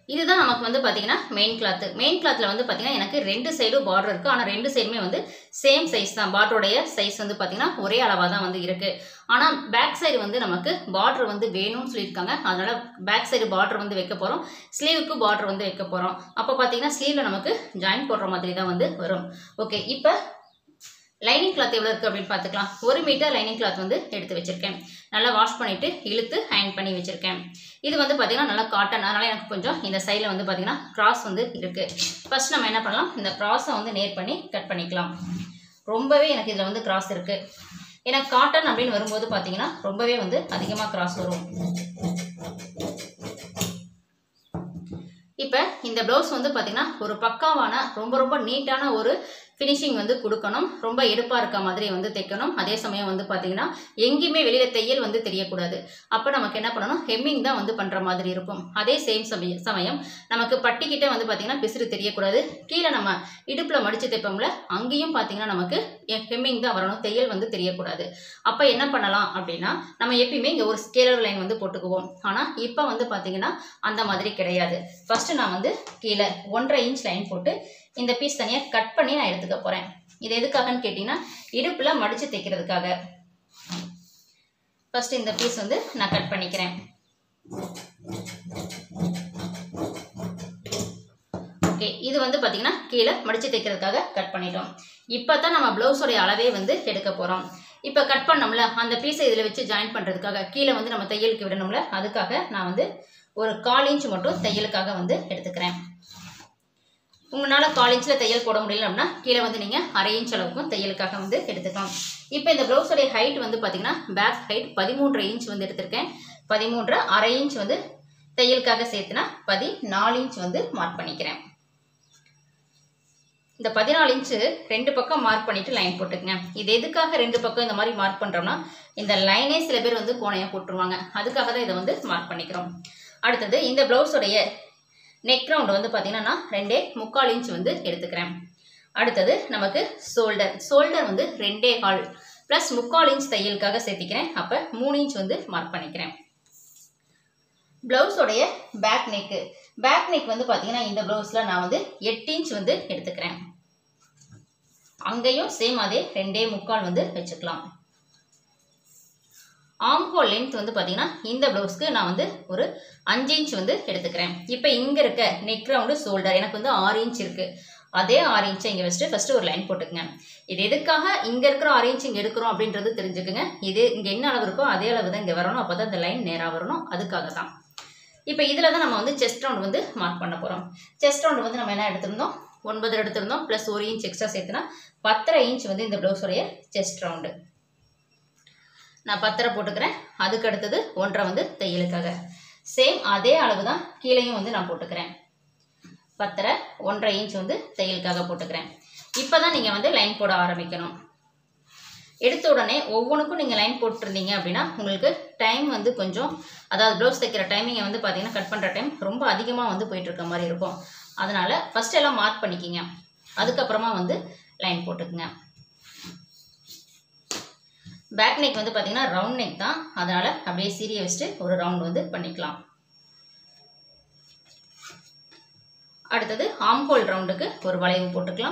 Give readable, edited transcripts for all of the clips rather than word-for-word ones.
இதுதான் நமக்கு வந்து பார்த்தீங்கன்னா மெயின் கிளாத். மெயின் கிளாத்தில் வந்து பார்த்தீங்கன்னா எனக்கு 2 சைடும் பார்டர் இருக்குது. ஆனால் 2 சைடுமே வந்து சேம் சைஸ் தான். பார்டருடைய சைஸ் வந்து பார்த்தீங்கன்னா ஒரே அளவாக தான் வந்து இருக்குது. ஆனால் பேக் சைடு வந்து நமக்கு பார்டர் வந்து வேணும்னு சொல்லியிருக்காங்க. அதனால் பேக் சைடு பார்டர் வந்து வைக்க போகிறோம். ஸ்லீவுக்கு பார்டர் வந்து வைக்க போகிறோம். அப்போ பார்த்தீங்கன்னா ஸ்லீவில் நமக்கு ஜாயின் போடுற மாதிரி தான் வந்து வரும். ஓகே, இப்போ லைனிங் கிளாத் எவ்வளோ இருக்குது அப்படின்னு பார்த்துக்கலாம். 1 மீட்டர் லைனிங் கிளாத் வந்து எடுத்து வச்சுருக்கேன். நல்லா வாஷ் பண்ணிவிட்டு இழுத்து அயன் பண்ணி வச்சுருக்கேன். இது வந்து பார்த்திங்கன்னா நல்லா காட்டன். அதனால் எனக்கு கொஞ்சம் இந்த சைடில் வந்து பார்த்திங்கன்னா கிராஸ் வந்து இருக்குது. ஃபஸ்ட் நம்ம என்ன பண்ணலாம், இந்த கிராஸை வந்து நேர் பண்ணி கட் பண்ணிக்கலாம். ரொம்பவே எனக்கு இதில் வந்து கிராஸ் இருக்குது. ஏன்னா காட்டன் அப்படின்னு வரும்போது பார்த்திங்கன்னா ரொம்பவே வந்து அதிகமாக கிராஸ் வரும். இப்போ இந்த ப்ளவுஸ் வந்து பார்த்திங்கன்னா ஒரு பக்காவான ரொம்ப நீட்டான ஒரு ஃபினிஷிங் வந்து கொடுக்கணும். ரொம்ப எடுப்பாக இருக்க மாதிரி வந்து தைக்கணும். அதே சமயம் வந்து பார்த்திங்கன்னா எங்கேயுமே வெளியில் தையல் வந்து தெரியக்கூடாது. அப்போ நமக்கு என்ன பண்ணணும், ஹெம்மிங் தான் வந்து பண்ணுற மாதிரி இருக்கும். அதே சமயம் நமக்கு பட்டிக்கிட்ட வந்து பார்த்திங்கன்னா பிசுறு தெரியக்கூடாது. கீழே நம்ம இடுப்பில் மடித்து தைப்போம்ல, அங்கேயும் பார்த்திங்கன்னா நமக்கு ஹெம்மிங் தான் வரணும், தையல் வந்து தெரியக்கூடாது. அப்போ என்ன பண்ணலாம் அப்படின்னா, நம்ம எப்பயுமே இங்கே ஒரு ஸ்கேலர் லைன் வந்து போட்டுக்குவோம். ஆனால் இப்போ வந்து பார்த்திங்கன்னா அந்த மாதிரி கிடையாது. ஃபஸ்ட்டு நான் வந்து கீழே 1.5 இன்ச் லைன் போட்டு இந்த பீஸ் தனியாக கட் பண்ணி நான் எடுத்துக்க போகிறேன். இது எதுக்காகன்னு கேட்டிங்கன்னா இடுப்பில் மடித்து தைக்கிறதுக்காக. ஃபஸ்ட்டு இந்த பீஸ் வந்து நான் கட் பண்ணிக்கிறேன். ஓகே, இது வந்து பார்த்திங்கன்னா கீழே மடித்து தைக்கிறதுக்காக கட் பண்ணிட்டோம். இப்போ தான் நம்ம ப்ளவுஸோடைய அளவே வந்து எடுக்க போகிறோம். இப்போ கட் பண்ணோம்ல, அந்த பீஸை இதில் வச்சு ஜாயின் பண்ணுறதுக்காக கீழே வந்து நம்ம தையலுக்கு விடணும்ல, அதுக்காக நான் வந்து ஒரு 1/4 இன்ச் மட்டும் தையலுக்காக வந்து எடுத்துக்கிறேன். உங்களால் 1/4 இன்ச்சில் தையல் போட முடியல அப்படின்னா கீழே வந்து நீங்கள் 1/2 இன்ச் அளவுக்கும் தையலுக்காக வந்து எடுத்துக்கலாம். இப்போ இந்த ப்ளவுஸோடைய ஹைட் வந்து பார்த்திங்கன்னா பேக் ஹைட் 13.5 இன்ச் வந்து எடுத்திருக்கேன். 13.5 இன்ச் வந்து தையலுக்காக சேர்த்துனா 14 இன்ச் வந்து மார்க் பண்ணிக்கிறேன். இந்த 14 இன்ச்சு 2 பக்கம் மார்க் பண்ணிவிட்டு லைன் போட்டுக்கங்க. இது எதுக்காக 2 பக்கம் இந்த மாதிரி மார்க் பண்ணுறோம்னா, இந்த லைனே சில பேர் வந்து கோணையாக போட்டுருவாங்க. அதுக்காக தான் இதை வந்து மார்க் பண்ணிக்கிறோம். அடுத்தது இந்த ப்ளவுஸோடைய நெக் ரவுண்டு வந்து பார்த்திங்கன்னா நான் 2.25 இன்ச் வந்து எடுத்துக்கிறேன். அடுத்தது நமக்கு ஷோல்டர் வந்து 2.25 ப்ளஸ் 3/4 இன்ச் தையலுக்காக சேர்த்திக்கிறேன். அப்போ 3 இன்ச் வந்து மார்க் பண்ணிக்கிறேன். ப்ளவுஸோடைய பேக் நெக் வந்து பார்த்திங்கன்னா இந்த ப்ளவுஸில் நான் வந்து 8 இன்ச் வந்து எடுத்துக்கிறேன். அங்கேயும் சேம் அதே 2.25 வந்து வச்சுக்கலாம். ஆம்ஹோல் லென்த் வந்து பார்த்திங்கன்னா இந்த ப்ளவுஸ்க்கு நான் வந்து ஒரு 5 இன்ச் வந்து எடுத்துக்கிறேன். இப்போ இங்கே இருக்க நெக் ரவுண்டு ஷோல்டர் எனக்கு வந்து 6 இன்ச் இருக்குது. அதே 6 இன்ச்சை இங்கே வச்சுட்டு ஃபஸ்ட்டு ஒரு லைன் போட்டுக்குங்க. இது எதுக்காக இங்கே இருக்கிற 6 இன்ச் இங்கே எடுக்கிறோம் அப்படின்றது தெரிஞ்சுக்குங்க. இது இங்கே என்ன அளவு இருக்கோ அதே அளவு தான் இங்கே வரணும். அப்போ தான் இந்த லைன் நேராக வரணும். அதுக்காக தான். இப்போ இதில் தான் நம்ம வந்து செஸ்ட் ரவுண்ட் வந்து மார்க் பண்ண போகிறோம். செஸ்ட் ரவுண்டு வந்து நம்ம என்ன எடுத்திருந்தோம், 9 எடுத்திருந்தோம். ப்ளஸ் 1 இன்ச் எக்ஸ்ட்ரா சேர்த்துனா 10.5 இன்ச் வந்து இந்த ப்ளவுஸோடைய செஸ்ட் ரவுண்டு. நான் 10 போட்டுக்கிறேன். அதுக்கு அடுத்தது 1.5 வந்து தையலுக்காக. சேம் அதே அளவு தான் கீழேயும் வந்து நான் போட்டுக்கிறேன். 10 1.5 இன்ச் வந்து தையலுக்காக போட்டுக்கிறேன். இப்போ தான் நீங்கள் வந்து லைன் போட ஆரம்பிக்கணும். எடுத்த உடனே ஒவ்வொன்றுக்கும் நீங்கள் லைன் போட்டுருந்தீங்க அப்படின்னா உங்களுக்கு டைம் வந்து கொஞ்சம், அதாவது ப்ளவுஸ் தைக்கிற டைமிங்கை வந்து பார்த்தீங்கன்னா கட் பண்ணுற டைம் ரொம்ப அதிகமாக வந்து போயிட்டுருக்க மாதிரி இருக்கும். அதனால் ஃபஸ்ட் எல்லாம் மார்க் பண்ணிக்கிங்க. அதுக்கப்புறமா வந்து லைன் போட்டுக்குங்க. பேக் நெக் வந்து பார்த்திங்கன்னா ரவுண்ட் நெக் தான். அதனால் அப்படியே சீரியை வச்சுட்டு ஒரு ரவுண்ட் வந்து பண்ணிக்கலாம். அடுத்தது ஆம்ஹோல் ரவுண்டுக்கு ஒரு வளைவு போட்டுக்கலாம்.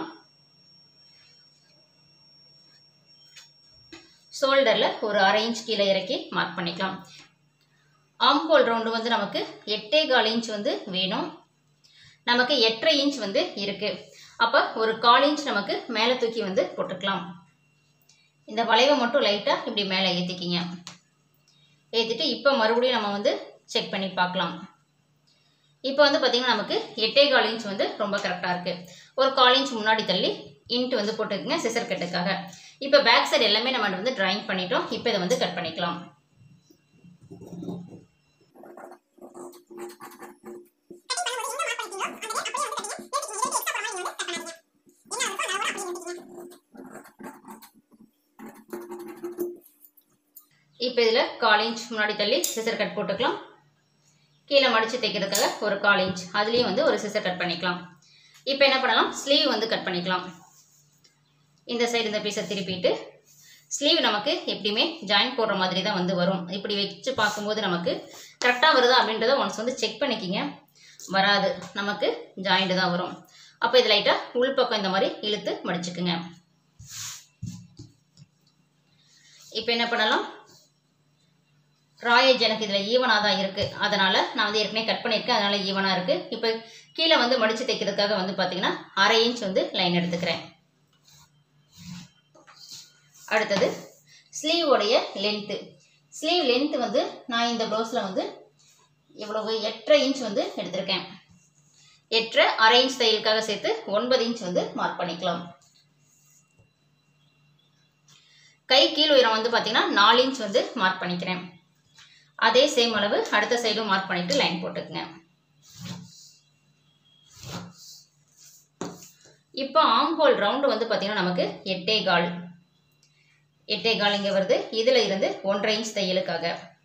ஷோல்டரில் ஒரு 1/2 இன்ச் கீழே இறக்கி மார்க் பண்ணிக்கலாம். ஆம்ஹோல் ரவுண்டு வந்து நமக்கு 8.25 இன்ச் வந்து வேணும். நமக்கு 8.5 இன்ச் வந்து இருக்குது. அப்போ ஒரு 1/4 இன்ச் நமக்கு மேலே தூக்கி வந்து போட்டுக்கலாம். இந்த வளைவை மட்டும் லைட்டாக இப்படி மேலே ஏற்றிக்கிங்க. ஏற்றிட்டு இப்போ மறுபடியும் நம்ம வந்து செக் பண்ணி பார்க்கலாம். இப்போ வந்து பார்த்திங்கன்னா நமக்கு 8.25 இன்ச் வந்து ரொம்ப கரெக்டாக இருக்குது. ஒரு 1/4 இன்ச் முன்னாடி தள்ளி இன்ட்டு வந்து போட்டுக்குங்க சிசர் கட்டுக்காக. இப்போ பேக் சைடு எல்லாமே நம்ம வந்து ட்ராயிங் பண்ணிட்டோம். இப்போ இதை வந்து கட் பண்ணிக்கலாம். இப்போ இதில் 1/4 இன்ச் முன்னாடி தள்ளி சிசர் கட் போட்டுக்கலாம். கீழே மடித்து தைக்கிறதுக்காக ஒரு 1/4 இன்ச் அதுலேயும் வந்து ஒரு சிசர் கட் பண்ணிக்கலாம். இப்போ என்ன பண்ணலாம், ஸ்லீவ் வந்து கட் பண்ணிக்கலாம். இந்த சைடு இந்த பீஸை திருப்பிட்டு ஸ்லீவ் நமக்கு எப்படியுமே ஜாயின் போடுற மாதிரி தான் வந்து வரும். இப்படி வச்சு பார்க்கும்போது நமக்கு கரெக்டாக வருதா அப்படின்றத ஒன்ஸ் வந்து செக் பண்ணிக்கிங்க. வராது, நமக்கு ஜாயிண்ட் தான் வரும். அப்போ இது லைட்டாக உள்பக்கம் இந்த மாதிரி இழுத்து மடிச்சுக்குங்க. இப்போ என்ன பண்ணலாம், ராயேஜ் எனக்கு இதில் ஈவனாக தான் இருக்குது, அதனால் நான் வந்து ஏற்கனவே கட் பண்ணியிருக்கேன், அதனால் ஈவனாக இருக்குது. இப்போ கீழே வந்து மடித்து தைக்கிறதுக்காக வந்து பார்த்தீங்கன்னா 1/2 இன்ச் வந்து லைன் எடுத்துக்கிறேன். அடுத்தது ஸ்லீவோடைய லென்த்து. ஸ்லீவ் லென்த்து வந்து நான் இந்த ப்ளவுஸில் வந்து இவ்வளவு 8.5 இன்ச் வந்து எடுத்திருக்கேன். 8.5 1/2 இன்ச் தையலுக்காக சேர்த்து 9 இன்ச் வந்து மார்க் பண்ணிக்கலாம். கை கீழ் உயரம் வந்து பார்த்தீங்கன்னா 4 இன்ச் வந்து மார்க் பண்ணிக்கிறேன். அதே சேம் அளவு அடுத்த சைடும் மார்க் பண்ணிட்டு லைன் போட்டுக்குங்க. இப்போ ஆம் ஹோல் ரவுண்டு வந்து பார்த்தீங்கன்னா நமக்கு 8.25 இங்கே வருது. இதில் இருந்து 1.5 இன்ச் தையலுக்காக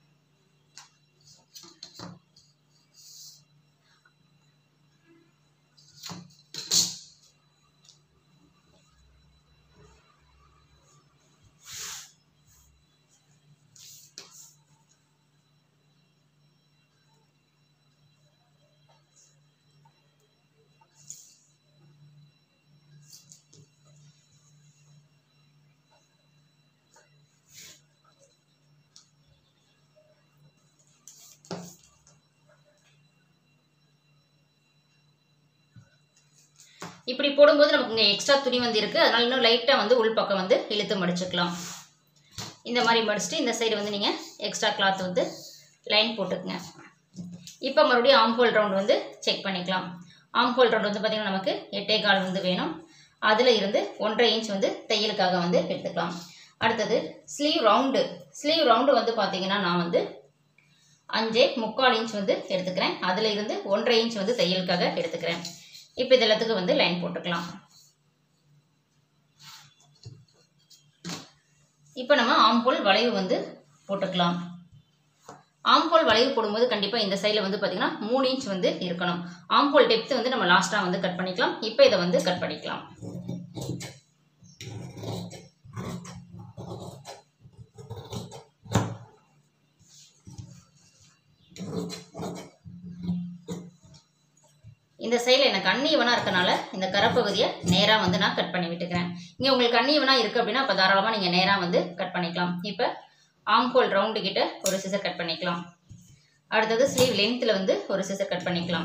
இப்படி போடும்போது நமக்கு இங்கே எக்ஸ்ட்ரா துணி வந்து இருக்குது, அதனால் இன்னும் லைட்டாக வந்து உள் பக்கம் வந்து இழுத்து மடிச்சுக்கலாம். இந்த மாதிரி மடிச்சுட்டு இந்த சைடு வந்து நீங்கள் எக்ஸ்ட்ரா கிளாத் வந்து லைன் போட்டுக்குங்க. இப்போ மறுபடியும் ஆம் ஹோல் ரவுண்ட் வந்து செக் பண்ணிக்கலாம். ஆம் ஹோல் ரவுண்ட் வந்து பார்த்திங்கன்னா நமக்கு 8.25 வந்து வேணும். அதில் இருந்து 1.5 இன்ச் வந்து தையலுக்காக வந்து எடுத்துக்கலாம். அடுத்தது ஸ்லீவ் ரவுண்டு வந்து பார்த்திங்கன்னா நான் வந்து 5.25 இன்ச் வந்து எடுத்துக்கிறேன். அதில் இருந்து 1.5 இன்ச் வந்து தையலுக்காக எடுத்துக்கிறேன். இப்போ இது எல்லாத்துக்கும் வந்து லைன் போட்டுக்கலாம். இப்போ நம்ம ஆம்ஹோல் வளைவு வந்து போட்டுக்கலாம். ஆம்ஹோல் வளைவு போடும்போது கண்டிப்பாக இந்த சைடில் வந்து பார்த்தீங்கன்னா 3 இன்ச் வந்து இருக்கணும். ஆம்ஹோல் டெப்த் வந்து நம்ம லாஸ்ட்டாக வந்து கட் பண்ணிக்கலாம். இப்போ இதை வந்து கட் பண்ணிக்கலாம். இந்த சைடில் எனக்கு அன்ஈவனாக இருக்கனால இந்த கரப்பகுதியை நேராக வந்து நான் கட் பண்ணி விட்டுக்கிறேன். இங்கே உங்களுக்கு அன்ஈவனாக இருக்குது அப்படின்னா அப்போ தாராளமாக நீங்கள் நேராக வந்து கட் பண்ணிக்கலாம். இப்போ ஆம்ஹோல் ரவுண்டு கிட்ட ஒரு சிசர் கட் பண்ணிக்கலாம். அடுத்தது ஸ்லீவ் லென்த்தில் வந்து ஒரு சிசர் கட் பண்ணிக்கலாம்.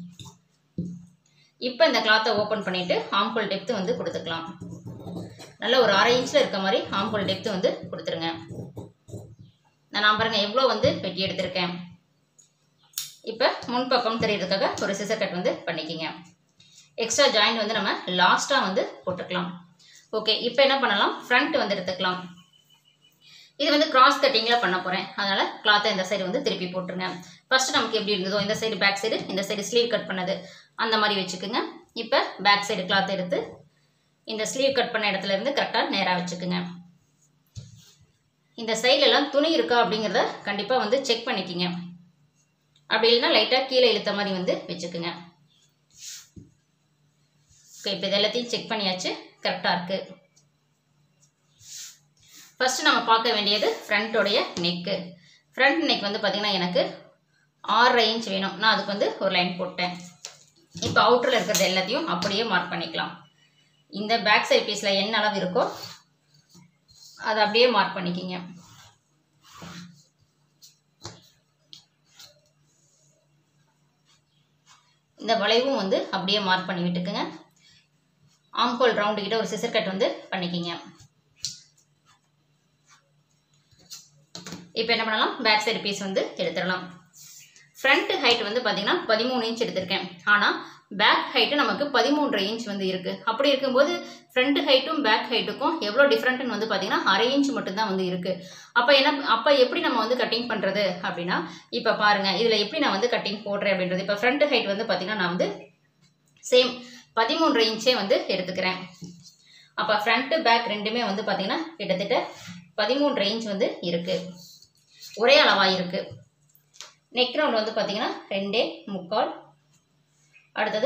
இப்போ இந்த கிளாத்தை ஓப்பன் பண்ணிவிட்டு ஆம்ஹோல் டெப்த்து வந்து கொடுத்துக்கலாம். நல்ல ஒரு 1/2 இன்ச்சில் இருக்க மாதிரி ஆம்ஹோல் டெப்த்து வந்து கொடுத்துருங்க. நான் பாருங்கள் எவ்வளோ வந்து வெட்டி எடுத்திருக்கேன். இப்போ முன்பக்கம் தெரியறதுக்காக ஒரு சிசர் கட் வந்து பண்ணிக்கிங்க. எக்ஸ்ட்ரா ஜாயிண்ட் வந்து நம்ம லாஸ்ட்டாக வந்து போட்டுக்கலாம். ஓகே, இப்போ என்ன பண்ணலாம், ஃப்ரண்ட் வந்து எடுத்துக்கலாம். இது வந்து கிராஸ் கட்டிங்கில் பண்ண போகிறேன், அதனால் கிளாத்தை இந்த சைடு வந்து திருப்பி போட்டுருங்க. ஃபஸ்ட்டு நமக்கு எப்படி இருந்ததோ இந்த சைடு பேக் சைடு, இந்த சைடு ஸ்லீவ் கட் பண்ணது அந்த மாதிரி வச்சுக்குங்க. இப்போ பேக் சைடு கிளாத்தை எடுத்து இந்த ஸ்லீவ் கட் பண்ண இடத்துல இருந்து கரெக்டாக நேராக வச்சுக்குங்க. இந்த சைட்லலாம் துணி இருக்கா அப்படிங்கிறத கண்டிப்பாக வந்து செக் பண்ணிக்கிங்க. அப்படி இல்லைன்னா லைட்டாக கீழே இழுத்த மாதிரி வந்து வச்சுக்குங்க. ஓகே, இப்போ இது எல்லாத்தையும் செக் பண்ணியாச்சு, கரெக்டாக இருக்குது. ஃபஸ்ட்டு நம்ம பார்க்க வேண்டியது ஃப்ரண்ட்டோடைய நெக்கு. ஃப்ரண்ட் நெக் வந்து பார்த்திங்கன்னா எனக்கு 6.5 இன்ச் வேணும். நான் அதுக்கு வந்து ஒரு லைன் போட்டேன். இப்போ அவுட்டரில் இருக்கிறது எல்லாத்தையும் அப்படியே மார்க் பண்ணிக்கலாம். இந்த பேக் சைட் பீஸில் என்ன அளவு இருக்கோ அதை அப்படியே மார்க் பண்ணிக்கிங்க. இந்த வளைவும் வந்து அப்படியே மார்க் பண்ணி விட்டுக்குங்க. ஆம்ஹோல் ரவுண்டு கிட்ட ஒரு சிசர் கட் வந்து பண்ணிக்கிங்க. இப்போ என்ன பண்ணலாம், பேக் சைடு பீஸ் வந்து எடுத்துடலாம். ஃப்ரண்ட் ஹைட் வந்து பார்த்தீங்கன்னா 13 இன்ச் எடுத்திருக்கேன். ஆனால் பேக் ஹைட்டு நமக்கு 13.5 இன்ச் வந்து இருக்குது. அப்படி இருக்கும்போது ஃப்ரண்ட் ஹைட்டும் பேக் ஹைட்டுக்கும் எவ்வளோ டிஃப்ரெண்ட்னு வந்து பார்த்தீங்கன்னா 1/2 இன்ச் மட்டும்தான் வந்து இருக்குது. அப்போ எப்படி நம்ம வந்து கட்டிங் பண்ணுறது அப்படின்னா, இப்போ பாருங்கள் இதில் எப்படி நான் வந்து கட்டிங் போடுறேன் அப்படின்றது. இப்போ ஃப்ரண்ட் ஹைட் வந்து பார்த்தீங்கன்னா நான் வந்து சேம் 13.5 இன்ச்சே வந்து எடுத்துக்கிறேன். அப்போ ஃப்ரண்ட்டு பேக் ரெண்டுமே வந்து பார்த்தீங்கன்னா கிட்டத்தட்ட 13.5 இன்ச் வந்து இருக்குது, ஒரே அளவாக இருக்குது. நெக் ரவுண்ட் வந்து பார்த்தீங்கன்னா 2.25. அடுத்தது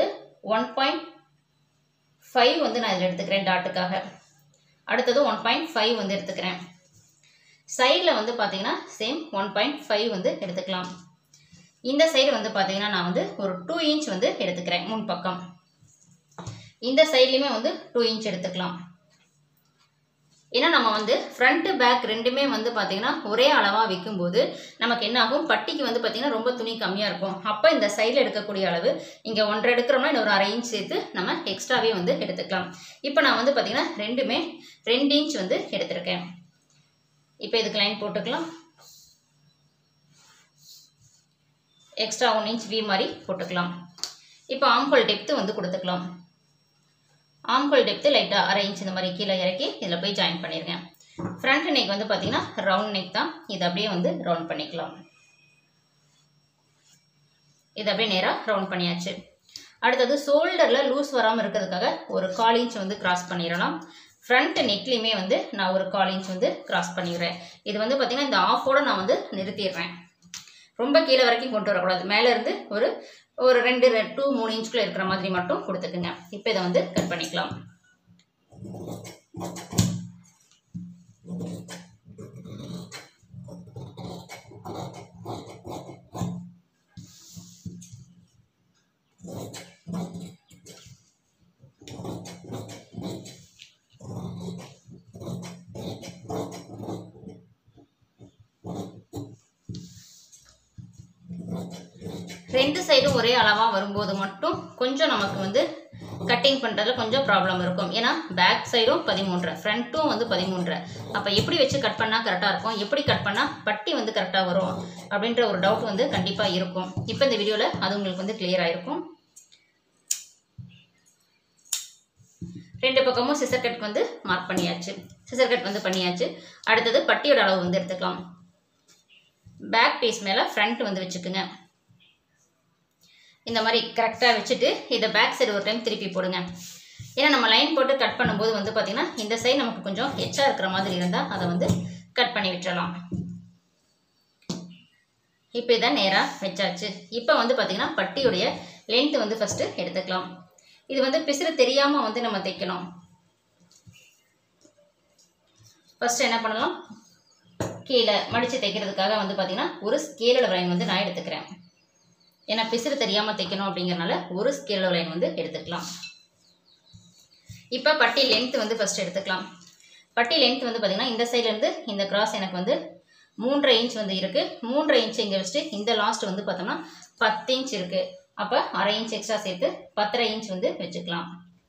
1.5 வந்து நான் இதில் எடுத்துக்கிறேன் டாட்டுக்காக. அடுத்தது 1.5 வந்து எடுத்துக்கிறேன். சைடில் வந்து பார்த்தீங்கன்னா சேம் 1.5 வந்து எடுத்துக்கலாம். இந்த சைடு வந்து பார்த்தீங்கன்னா நான் வந்து ஒரு 2 இன்ச் வந்து எடுத்துக்கிறேன் முன் பக்கம். இந்த சைட்லையுமே வந்து 2 இன்ச் எடுத்துக்கலாம். ஏன்னா நம்ம வந்து ஃப்ரண்ட் பேக் ரெண்டுமே வந்து பார்த்தீங்கன்னா ஒரே அளவாக விற்கும்போது நமக்கு என்ன ஆகும், பட்டிக்கு வந்து பார்த்தீங்கன்னா ரொம்ப துணி கம்மியாக இருக்கும். அப்போ இந்த சைடில் எடுக்கக்கூடிய அளவு இங்கே 1.5 எடுக்கிறோம்னா இன்னொரு 1/2 இன்ச் சேர்த்து நம்ம எக்ஸ்ட்ராவே வந்து எடுத்துக்கலாம். இப்போ நான் வந்து பார்த்தீங்கன்னா ரெண்டுமே 2 இன்ச் வந்து எடுத்திருக்கேன். இப்போ இதுக்கு லைன் போட்டுக்கலாம். எக்ஸ்ட்ரா 1 இன்ச் வி மாதிரி போட்டுக்கலாம். இப்போ ஆம்ஹோல் டெப்த்து வந்து கொடுத்துக்கலாம். ஆம்ஹோல் டெப்த்து லைட்டாக 1/2 இன்ச் இந்த மாதிரி கீழே இறக்கி இதில் போய் ஜாயின் பண்ணிடுங்க. ஃப்ரண்ட் நெக் வந்து பார்த்தீங்கன்னா ரவுண்ட் நெக் தான். இதை அப்படியே வந்து ரவுண்ட் பண்ணிக்கலாம். இதை அப்படியே நேராக ரவுண்ட் பண்ணியாச்சு. அடுத்தது ஷோல்டரில் லூஸ் வராமல் இருக்கிறதுக்காக ஒரு 1/4 இன்ச் வந்து கிராஸ் பண்ணிடலாம். ஃப்ரண்ட் நெக்லேயுமே வந்து நான் ஒரு 1/4 இன்ச் வந்து கிராஸ் பண்ணிடுறேன். இது வந்து பார்த்தீங்கன்னா இந்த ஆஃபோட நான் வந்து நிறுத்திடுறேன். ரொம்ப கீழே வரைக்கும் கொண்டு வரக்கூடாது. மேலேருந்து ஒரு 2-3 இன்ச்சுக்குள்ளே இருக்கிற மாதிரி மட்டும் கொடுத்துக்குங்க. இப்போ இதை வந்து கட் பண்ணிக்கலாம். ரெண்டு சைடும் ஒரே அளவாக வரும்போது மட்டும் கொஞ்சம் நமக்கு வந்து கட்டிங் பண்ணுறதுல கொஞ்சம் ப்ராப்ளம் இருக்கும். ஏன்னா பேக் சைடும் 13, ஃப்ரண்ட்டும் வந்து 13. அப்போ எப்படி வச்சு கட் பண்ணால் கரெக்டாக இருக்கும், எப்படி கட் பண்ணால் பட்டி வந்து கரெக்டாக வரும் அப்படின்ற ஒரு டவுட் வந்து கண்டிப்பாக இருக்கும். இப்போ இந்த வீடியோவில் அது உங்களுக்கு வந்து கிளியராக இருக்கும். ரெண்டு பக்கமும் சிசர் கட் வந்து மார்க் பண்ணியாச்சு. சிசர் கட் வந்து பண்ணியாச்சு. அடுத்தது பட்டியோட அளவு வந்து எடுத்துக்கலாம். பேக் பீஸ் மேலே ஃப்ரண்ட் வந்து வச்சுக்குங்க. இந்த மாதிரி கரெக்டாக வச்சுட்டு இதை பேக் சைடு ஒரு டைம் திருப்பி போடுங்க. ஏன்னா நம்ம லைன் போட்டு கட் பண்ணும்போது வந்து பார்த்திங்கன்னா இந்த சைடு நமக்கு கொஞ்சம் எச்சா இருக்கிற மாதிரி இருந்தால் அதை வந்து கட் பண்ணி விட்டுறலாம். இப்போ இதை நேராக வச்சாச்சு. இப்போ வந்து பார்த்திங்கன்னா பட்டியுடைய லென்த்து வந்து ஃபஸ்ட்டு எடுத்துக்கலாம். இது வந்து பிசுறு தெரியாமல் வந்து நம்ம தைக்கணும். ஃபஸ்ட்டு என்ன பண்ணலாம், கீழே மடித்து தைக்கிறதுக்காக வந்து பார்த்திங்கன்னா ஒரு ஸ்கேலோட லைன் வந்து நான் எடுத்துக்கிறேன். ஏன்னா பிசுறு தெரியாமல் தைக்கணும் அப்படிங்கிறனால ஒரு ஸ்கேலோட லைன் வந்து எடுத்துக்கலாம். இப்போ பட்டி லென்த் வந்து ஃபஸ்ட் எடுத்துக்கலாம். பட்டி லென்த் வந்து பார்த்திங்கன்னா இந்த சைட்லேருந்து இந்த கிராஸ் எனக்கு வந்து 3.5 இன்ச் வந்து இருக்குது. 3.5 இன்ச் இங்கே வச்சுட்டு இந்த லாஸ்ட் வந்து பார்த்தோம்னா 10 இன்ச் இருக்குது. அப்போ 1/2 இன்ச் எக்ஸ்ட்ரா சேர்த்து 10.5 இன்ச் வந்து வச்சுக்கலாம்.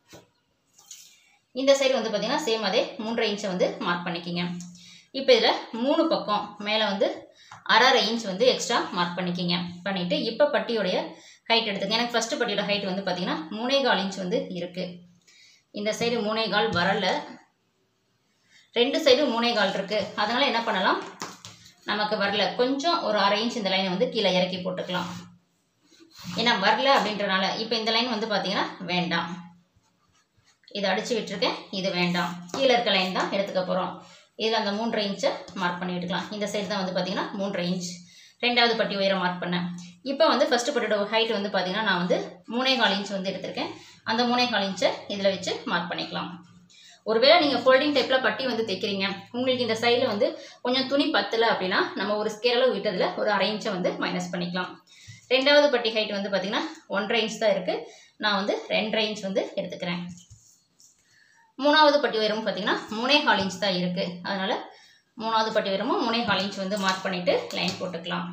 இந்த சைடு வந்து பார்த்திங்கன்னா சேம் அதே 3.5 இன்ச்சை வந்து மார்க் பண்ணிக்கிங்க. இப்போ இதில் 3 பக்கம் மேலே வந்து 1/2 இன்ச் வந்து எக்ஸ்ட்ரா மார்க் பண்ணிக்கிங்க. பண்ணிவிட்டு இப்போ பட்டியோடைய ஹைட் எடுத்துங்க. எனக்கு ஃபஸ்ட்டு பட்டியோட ஹைட் வந்து பார்த்திங்கன்னா 3.25 இன்ச் வந்து இருக்குது. இந்த சைடு 3.25 வரலை, ரெண்டு சைடு 3.25 இருக்குது. அதனால் என்ன பண்ணலாம், நமக்கு வரல கொஞ்சம் ஒரு 1/2 இன்ச் இந்த லைனை வந்து கீழே இறக்கி போட்டுக்கலாம். ஏன்னா வரல அப்படின்றனால இப்போ இந்த லைன் வந்து பார்த்திங்கன்னா வேண்டாம், இதை அடித்து விட்டுருக்கேன், இது வேண்டாம், கீழே இருக்க லைன் தான் எடுத்துக்க போகிறோம். இதில் அந்த 3.5 இன்ச்சை மார்க் பண்ணி விட்டுக்கலாம். இந்த சைடு தான் வந்து பார்த்திங்கன்னா 3.5 இன்ச் ரெண்டாவது பட்டி உயரம் மார்க் பண்ணேன். இப்போ வந்து ஃபஸ்ட்டு பட்டியோட ஹைட் வந்து பார்த்திங்கன்னா நான் வந்து 3.25 இன்ச் வந்து எடுத்திருக்கேன். அந்த 3.25 இன்ச்சை இதில் வச்சு மார்க் பண்ணிக்கலாம். ஒருவேளை நீங்கள் ஃபோல்டிங் டைப்பில் பட்டி வந்து தைக்கிறீங்க, உங்களுக்கு இந்த சைடில் வந்து கொஞ்சம் துணி பத்தலை அப்படின்னா நம்ம ஒரு ஸ்கேலில் விட்டதில் ஒரு 1/2 இன்ச்சை வந்து மைனஸ் பண்ணிக்கலாம். ரெண்டாவது பட்டி ஹைட் வந்து பார்த்திங்கன்னா 1.5 இன்ச் தான் இருக்குது. நான் வந்து 2.5 இன்ச் வந்து எடுத்துக்கிறேன். மூணாவது பட்டி உயரமும் பார்த்திங்கன்னா 3.25 இன்ச் தான் இருக்குது. அதனால் மூணாவது பட்டி உயரமும் 3.25 இன்ச் வந்து மார்க் பண்ணிவிட்டு லைன் போட்டுக்கலாம்.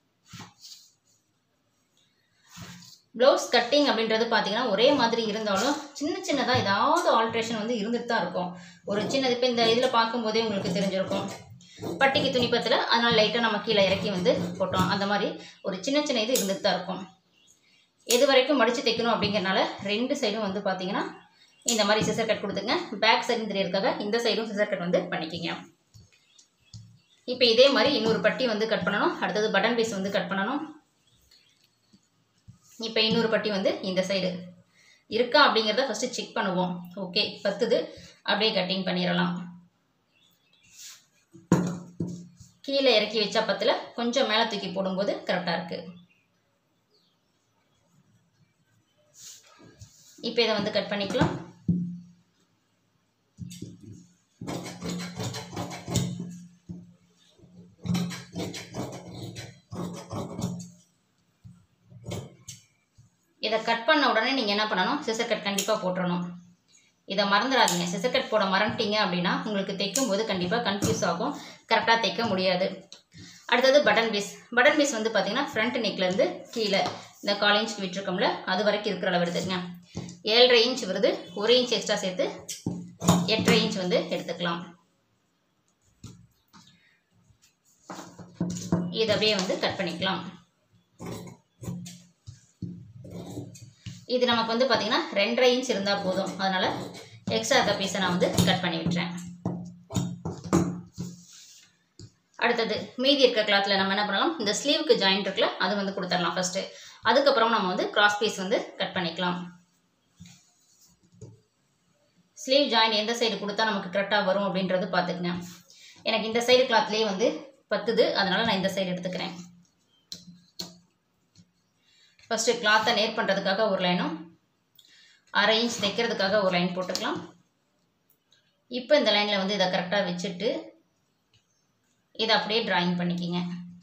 ப்ளவுஸ் கட்டிங் அப்படின்றது பார்த்திங்கன்னா ஒரே மாதிரி இருந்தாலும் சின்ன சின்னதாக ஏதாவது ஆல்ட்ரேஷன் வந்து இருந்துட்டு தான் இருக்கும். ஒரு சின்னது இப்போ இந்த இதில் பார்க்கும்போதே உங்களுக்கு தெரிஞ்சிருக்கும், பட்டிக்கு துணி பத்தல, அதனால் லைட்டாக நம்ம கீழே இறக்கி வந்து போட்டோம். அந்த மாதிரி ஒரு சின்ன சின்ன இது இருந்துட்டு தான் இருக்கும். எது வரைக்கும் மடித்து தைக்கணும் அப்படிங்கிறனால ரெண்டு சைடும் வந்து பார்த்திங்கன்னா இந்த மாதிரி சிசர் கட் கொடுத்துங்க. பேக் சைடும் தெரியறதுக்காக இந்த சைடும் சிசர் கட் வந்து பண்ணிக்கிங்க. இப்போ இதே மாதிரி இன்னொரு பட்டி வந்து கட் பண்ணணும். அடுத்தது பட்டன் பீஸ் வந்து கட் பண்ணணும். இப்போ இன்னொரு பட்டி வந்து இந்த சைடு இருக்கா அப்படிங்கிறத ஃபஸ்ட்டு செக் பண்ணுவோம். ஓகே பத்துது, அப்படியே கட்டிங் பண்ணிடலாம். கீழே இறக்கி வச்சா பத்தில், கொஞ்சம் மேலே தூக்கி போடும்போது கரெக்டாக இருக்குது. இப்போ இதை வந்து கட் பண்ணிக்கலாம். இதை கட் பண்ண உடனே நீங்கள் என்ன பண்ணணும், சிசர் கட் கண்டிப்பாக போட்டுறணும். இதை மறந்துடாதீங்க. சிசர் கட் போட மறந்துட்டீங்க அப்படின்னா உங்களுக்கு தைக்கும் போது கண்டிப்பாக கன்ஃபியூஸ் ஆகும், கரெக்டாக தைக்க முடியாது. அடுத்தது பட்டன் பீஸ். பட்டன் பீஸ் வந்து பார்த்தீங்கன்னா ஃப்ரண்ட் நெக்லேருந்து கீழே இந்த 1/4 இன்ச்சுக்கு விட்டுருக்கோம்ல, அது வரைக்கும் இருக்கிற அளவு எடுத்துக்கங்க. 7.5 இன்ச் வருது, 1 இன்ச் எக்ஸ்ட்ரா சேர்த்து 8.5 இன்ச் வந்து எடுத்துக்கலாம். இதை அப்படியே வந்து கட் பண்ணிக்கலாம். இது நமக்கு வந்து பார்த்தீங்கன்னா 2.5 இன்ச் இருந்தால் போதும், அதனால் எக்ஸ்ட்ரா இருக்க பீஸை நான் வந்து கட் பண்ணி விட்டுறேன். அடுத்தது மீதி இருக்க கிளாத்தில் நம்ம என்ன பண்ணலாம், இந்த ஸ்லீவுக்கு ஜாயிண்ட் இருக்குல்ல, அது வந்து கொடுத்துடலாம் ஃபஸ்ட்டு. அதுக்கப்புறம் நம்ம வந்து கிராஸ் பீஸ் வந்து கட் பண்ணிக்கலாம். ஸ்லீவ் ஜாயிண்ட் எந்த சைடு கொடுத்தா நமக்கு கரெக்டாக வரும் அப்படின்றது பார்த்துக்கங்க. எனக்கு இந்த சைடு கிளாத்லேயே வந்து பத்துது, அதனால் நான் இந்த சைடு எடுத்துக்கிறேன். ஃபஸ்ட்டு கிளாத்தை நேர் பண்ணுறதுக்காக ஒரு லைனும் 1/2 இன்ச் தைக்கிறதுக்காக ஒரு லைன் போட்டுக்கலாம். இப்போ இந்த லைனில் வந்து இதை கரெக்டாக வச்சுட்டு இதை அப்படியே டிராயிங் பண்ணிக்கிங்க.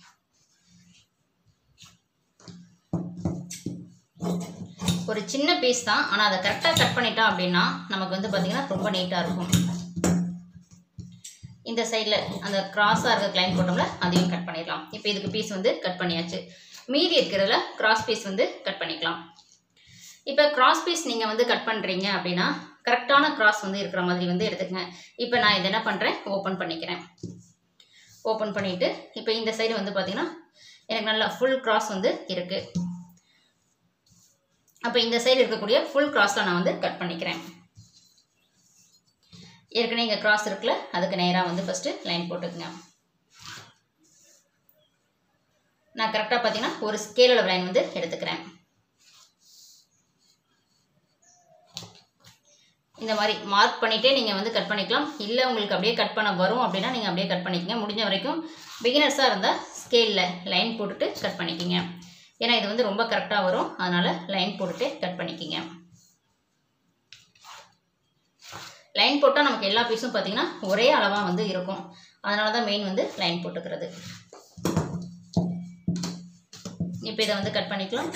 ஒரு சின்ன பீஸ் தான், ஆனால் அதை கரெக்டாக கட் பண்ணிட்டோம் அப்படின்னா நமக்கு வந்து பார்த்திங்கன்னா ரொம்ப நீட்டாக இருக்கும். இந்த சைடில் அந்த கிராஸாக இருக்க லைன் போட்டோம்ல, அதையும் கட் பண்ணிடலாம். இப்போ இதுக்கு பீஸ் வந்து கட் பண்ணியாச்சு. மீதி இருக்கிறதுல கிராஸ் பீஸ் வந்து கட் பண்ணிக்கலாம். இப்போ கிராஸ் பீஸ் நீங்கள் வந்து கட் பண்ணுறீங்க அப்படின்னா கரெக்டான கிராஸ் வந்து இருக்கிற மாதிரி வந்து எடுத்துக்கங்க. இப்போ நான் இதை என்ன பண்ணுறேன், ஓப்பன் பண்ணிக்கிறேன். ஓப்பன் பண்ணிவிட்டு இப்போ இந்த சைடு வந்து பார்த்திங்கன்னா எனக்கு நல்லா ஃபுல் கிராஸ் வந்து இருக்குது. அப்போ இந்த சைடு இருக்கக்கூடிய ஃபுல் கிராஸில் நான் வந்து கட் பண்ணிக்கிறேன். ஏற்கனவே இங்கே கிராஸ் இருக்குல்ல, அதுக்கு நேராக வந்து ஃபஸ்ட்டு லைன் போட்டுக்குங்க. நான் கரெக்டாக பார்த்தீங்கன்னா ஒரு ஸ்கேல் அளவு லைன் வந்து எடுத்துக்கிறேன். இந்த மாதிரி மார்க் பண்ணிகிட்டே நீங்கள் வந்து கட் பண்ணிக்கலாம். இல்லை உங்களுக்கு அப்படியே கட் பண்ண வரும் அப்படின்னா நீங்கள் அப்படியே கட் பண்ணிக்கங்க. முடிஞ்ச வரைக்கும் பிகினர்ஸாக இருந்தால் ஸ்கேலில் லைன் போட்டுட்டு கட் பண்ணிக்கிங்க. ஏன்னா இது வந்து ரொம்ப கரெக்டாக வரும், அதனால் லைன் போட்டுட்டு கட் பண்ணிக்கிங்க. லைன் போட்டால் நமக்கு எல்லா பீஸும் பார்த்திங்கன்னா ஒரே அளவாக வந்து இருக்கும். அதனால தான் மெயின் வந்து லைன் போட்டுக்கிறது. இப்போ இதை வந்து கட் பண்ணிக்கலாம்.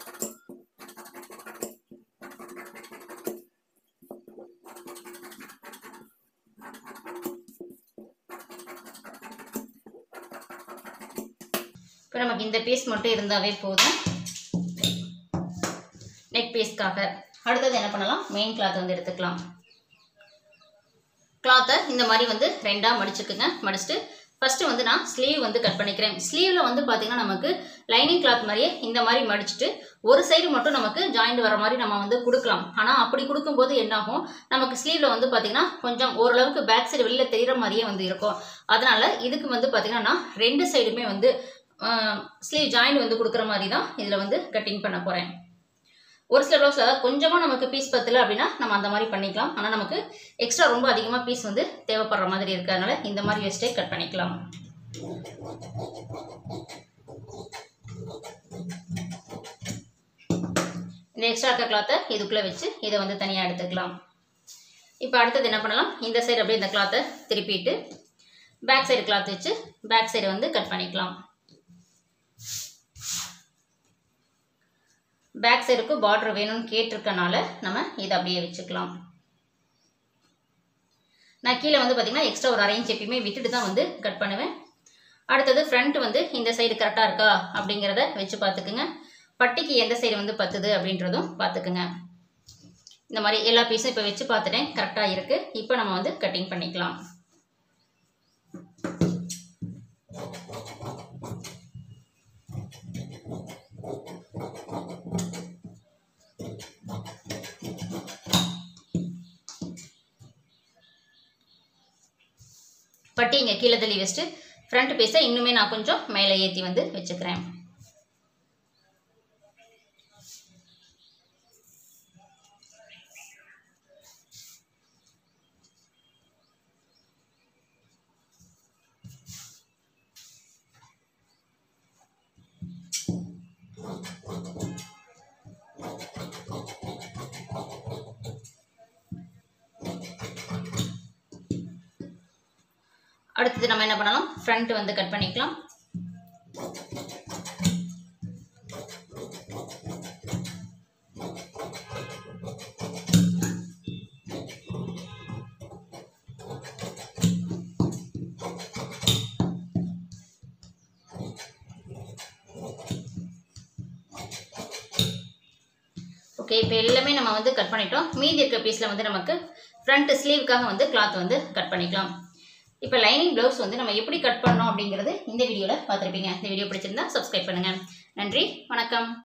இப்போ நமக்கு இந்த பீஸ் மட்டும் இருந்தாவே போதும் நெக் பீஸ்க்காக. அடுத்தது என்ன பண்ணலாம், மெயின் கிளாத் வந்து எடுத்துக்கலாம். கிளாத்தை இந்த மாதிரி வந்து ரெண்டாக மடிச்சுக்குங்க. மடிச்சுட்டு ஃபஸ்ட்டு வந்து நான் ஸ்லீவ் வந்து கட் பண்ணிக்கிறேன். ஸ்லீவில் வந்து பார்த்திங்கன்னா நமக்கு லைனிங் கிளாத் மாதிரியே இந்த மாதிரி மடிச்சுட்டு ஒரு சைடு மட்டும் நமக்கு ஜாயிண்ட் வர மாதிரி நம்ம வந்து கொடுக்கலாம். ஆனால் அப்படி கொடுக்கும்போது என்னாகும், நமக்கு ஸ்லீவில் வந்து பார்த்திங்கன்னா கொஞ்சம் ஓரளவுக்கு பேக் சைடு வெளியில் தெரிகிற மாதிரியே வந்து இருக்கும். அதனால் இதுக்கு வந்து பார்த்திங்கன்னா நான் 2 சைடுமே வந்து ஸ்லீவ் ஜாயிண்ட் வந்து கொடுக்குற மாதிரி தான் இதில் வந்து கட்டிங் பண்ண போகிறேன். ஒரு சில ப்ளவுஸில் கொஞ்சமாக நமக்கு பீஸ் பத்தலை அப்படின்னா நம்ம அந்த மாதிரி பண்ணிக்கலாம். ஆனால் நமக்கு எக்ஸ்ட்ரா ரொம்ப அதிகமாக பீஸ் வந்து தேவைப்படுற மாதிரி இருக்கிறதுனால இந்த மாதிரி வச்சுட்டே கட் பண்ணிக்கலாம். இந்த எக்ஸ்ட்ரா இருக்க கிளாத்தை இதுக்குள்ளே வச்சு இதை வந்து தனியாக எடுத்துக்கலாம். இப்போ அடுத்தது என்ன பண்ணலாம், இந்த சைடு அப்படியே இந்த கிளாத்தை திருப்பிட்டு பேக் சைடு கிளாத் வச்சு பேக் சைடு வந்து கட் பண்ணிக்கலாம். பேக் சைடுக்கு பார்டர் வேணும்னு கேட்டிருக்கனால நம்ம இதை அப்படியே வச்சுக்கலாம். நான் கீழே வந்து பார்த்திங்கன்னா எக்ஸ்ட்ரா ஒரு 1/2 இன்ச் எப்பயுமே விட்டுட்டு தான் வந்து கட் பண்ணுவேன். அடுத்தது ஃப்ரண்ட் வந்து இந்த சைடு கரெக்டாக இருக்கா அப்படிங்கிறத வச்சு பார்த்துக்குங்க. பட்டிக்கு எந்த சைடு வந்து பத்துது அப்படின்றதும் பார்த்துக்குங்க. இந்த மாதிரி எல்லா பீஸும் இப்போ வச்சு பார்த்துட்டேன், கரெக்டாக இருக்குது. இப்போ நம்ம வந்து கட்டிங் பண்ணிக்கலாம். பட்டி இங்கே கீழே தள்ளி வச்சுட்டு ஃப்ரண்ட் பீஸை இன்னுமே நான் கொஞ்சம் மேலே ஏற்றி வந்து வச்சுக்கிறேன். அடுத்தது நம்ம என்ன பண்ணலாம், ஃப்ரண்ட் வந்து கட் பண்ணிக்கலாம். ஓகே, இப்போ எல்லாமே நம்ம வந்து கட் பண்ணிட்டோம். மீதி இருக்க பீஸில் வந்து நமக்கு ஃப்ரண்ட் ஸ்லீவுக்காக வந்து கிளாத் வந்து கட் பண்ணிக்கலாம். இப்போ லைனிங் ப்ளவுஸ் வந்து நம்ம எப்படி கட் பண்ணோம் அப்படிங்கிறது இந்த வீடியோவில் பார்த்துருப்பீங்க. இந்த வீடியோ பிடிச்சிருந்தா சப்ஸ்கிரைப் பண்ணுங்கள். நன்றி, வணக்கம்.